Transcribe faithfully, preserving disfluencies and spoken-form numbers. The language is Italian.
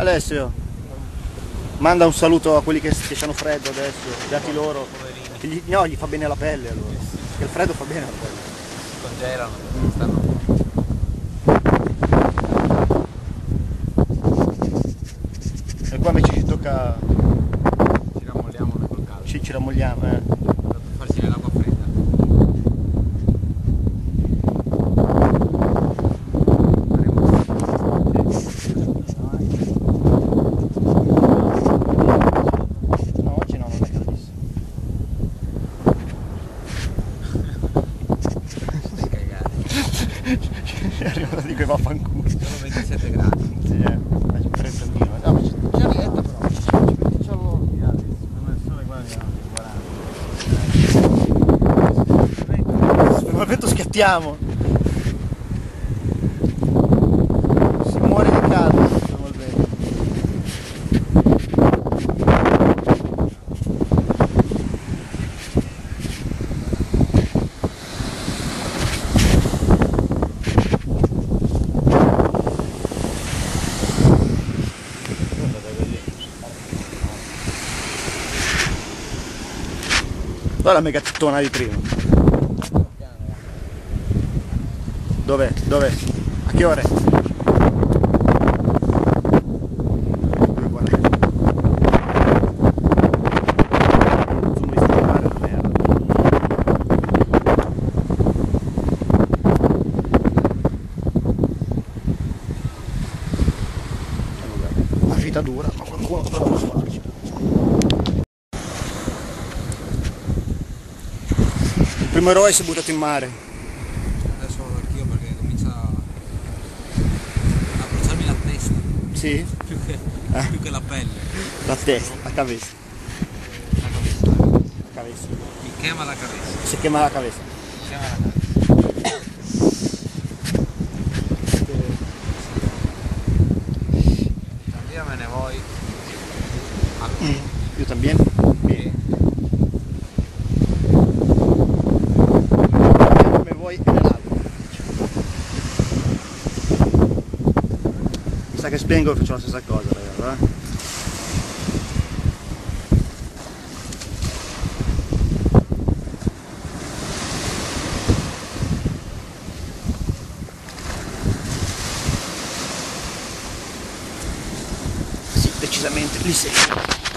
Alessio, manda un saluto a quelli che, che hanno freddo adesso, dati loro. Che gli, no, gli fa bene alla pelle allora. Perché il freddo fa bene alla pelle. Si congelano, stanno. E qua invece ci tocca. Ci rammolliamo noi col caldo. Ci, ci rammogliamo, eh. Per farci l'acqua fredda. No, oggi no, non è caldissimo. Stai cagare. Arriva di quei vaffanculo. Sono ventisette gradi. Sì, eh. Ma c'è freddino. No, ma c'è c'è rietta però. Diciamo. Speriamo il vento schiattiamo. Si muore di caldo. Speriamo il vento. Guarda la mega tettona di prima. Dov'è? Dov'è? A che ore? Dove guarda? Zoom di scappare la merda. La vita dura, ma qualcuno dovrà lo farci. Il primo eroe si è buttato in mare. Adesso vado anch'io perché comincia a bruciarmi la testa. Sì? Più che, Eh. più che la pelle. La testa, la cabeza. La cabeza. Cabeza. Mi quema la cabeza. Si quema la cabeza. Mi quema la cabeza. También me ne voy. A... Io también. Bien. Me voy en el agua. Mi sa che spengo e faccio la stessa cosa, ragazzi. Eh? Sì, decisamente lì sei.